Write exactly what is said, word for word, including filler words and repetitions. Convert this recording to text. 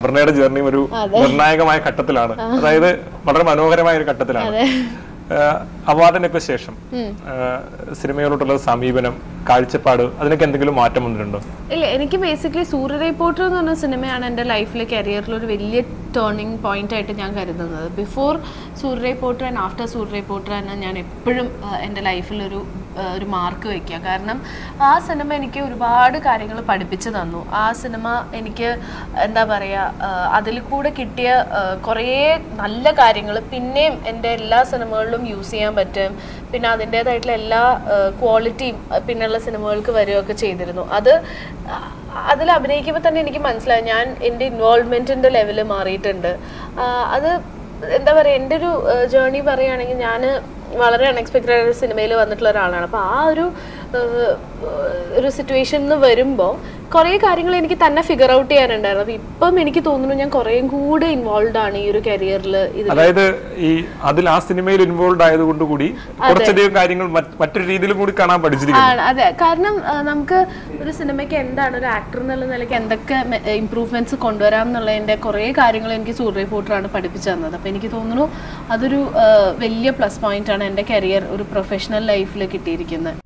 അപർണയുടെ ജേർണിയും ഒരു നിർണായകമായ ഘട്ടത്തിലാണ്, അതായത് വളരെ മനോഹരമായ ഒരു ഘട്ടത്തിലാണ്. അവാർഡിനൊക്കെ ശേഷം സിനിമയോടുള്ള സമീപനം, കാഴ്ചപ്പാട്, അതിനൊക്കെ എന്തെങ്കിലും മാറ്റം വന്നിട്ടുണ്ടോ? ഇല്ല, എനിക്ക് ബേസിക്കലി സൂര്യ റിപ്പോർട്ടർ എന്ന് പറഞ്ഞ സിനിമയാണ് എൻ്റെ ലൈഫിലെ കരിയറിൽ ഒരു വലിയ ടേണിംഗ് പോയിന്റ് ആയിട്ട് ഞാൻ കരുതുന്നത്. Before Surya reporter and after Surya reporter ആണ് ഞാൻ എപ്പോഴും എൻ്റെ ലൈഫിലൊരു ഒരു മാർക്ക് വയ്ക്കുക. കാരണം ആ സിനിമ എനിക്ക് ഒരുപാട് കാര്യങ്ങൾ പഠിപ്പിച്ചു തന്നു. ആ സിനിമ എനിക്ക് എന്താ പറയുക, അതിൽ കൂടെ കിട്ടിയ കുറേ നല്ല കാര്യങ്ങൾ പിന്നെയും എൻ്റെ എല്ലാ സിനിമകളിലും യൂസ് ചെയ്യാൻ പറ്റും. പിന്നെ അതിൻ്റേതായിട്ടുള്ള എല്ലാ ക്വാളിറ്റിയും പിന്നെയുള്ള സിനിമകൾക്ക് വരികയൊക്കെ ചെയ്തിരുന്നു. അത് അതിൽ അഭിനയിക്കുമ്പോൾ തന്നെ എനിക്ക് മനസ്സിലായി ഞാൻ എൻ്റെ ഇൻവോൾവ്മെൻറ്റിൻ്റെ ലെവല് മാറിയിട്ടുണ്ട്. അത് എന്താ പറയുക, എൻ്റെ ഒരു ജേർണി പറയുകയാണെങ്കിൽ ഞാൻ വളരെ അൺഎക്സ്പെക്റ്റഡ് ആയ സിനിമയിൽ വന്നിട്ടുള്ള ഒരാളാണ്. അപ്പോൾ ആ ഒരു ഒരു സിറ്റുവേഷനിൽ വരുമ്പോൾ കുറേ കാര്യങ്ങൾ എനിക്ക് തന്നെ ഫിഗർ ഔട്ട് ചെയ്യാനുണ്ടായിരുന്നു. അപ്പൊ ഇപ്പം എനിക്ക് തോന്നുന്നു ഞാൻ കുറേയും കൂടെ ഇൻവോൾവ് ആണ് ഈ ഒരു കരിയറിൽ. അതായത് ഈ അതിൽ ആ സിനിമയിൽ ഇൻവോൾവ് ആയതുകൊണ്ട് കൂടി കുറച്ചധികം കാര്യങ്ങൾ മറ്റൊരു രീതിയിലും കൂടി കാണാൻ പഠിച്ചിരിക്കുന്നു. അതെ, കാരണം നമുക്ക് ഒരു സിനിമയ്ക്ക് എന്താണ് ഒരു ആക്ടർ എന്നുള്ള നിലയ്ക്ക് എന്തൊക്കെ ഇംപ്രൂവ്മെന്റ്സ് കൊണ്ടുവരാം എന്നുള്ളതിന്റെ കുറേ കാര്യങ്ങൾ എനിക്ക് സൂര്യ റിപ്പോർട്ടറാണ് പഠിപ്പിച്ചു തന്നത്. അപ്പൊ എനിക്ക് തോന്നുന്നു അതൊരു വലിയ പ്ലസ് പോയിന്റ് ആണ് എൻ്റെ കരിയർ ഒരു പ്രൊഫഷണൽ ലൈഫിൽ കിട്ടിയിരിക്കുന്നത്.